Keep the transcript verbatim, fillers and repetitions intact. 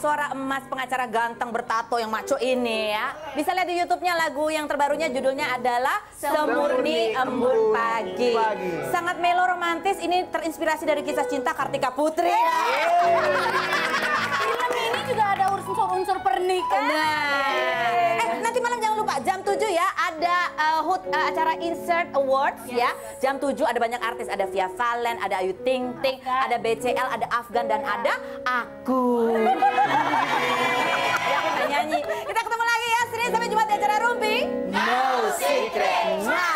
suara emas, pengacara ganteng bertato yang maco ini ya. Bisa lihat di YouTube-nya lagu yang terbarunya judulnya adalah Semurni Embun Pagi. Sangat melo romantis, ini terinspirasi dari kisah cinta Kartika Putri. Film ini juga ada unsur-unsur pernikahan. Nah, eh nanti malam jangan lupa jam tujuh ya ada uh, hut, uh, acara Insert Awards ya. Jam tujuh ada banyak artis, ada Via Valen, ada Ayu Ting Ting, ada B C L, ada Afgan dan ada aku. Ya aku nggak nyanyi. Kita ketemu lagi ya Senin sampai Jumat di acara Rumpi. No Secret.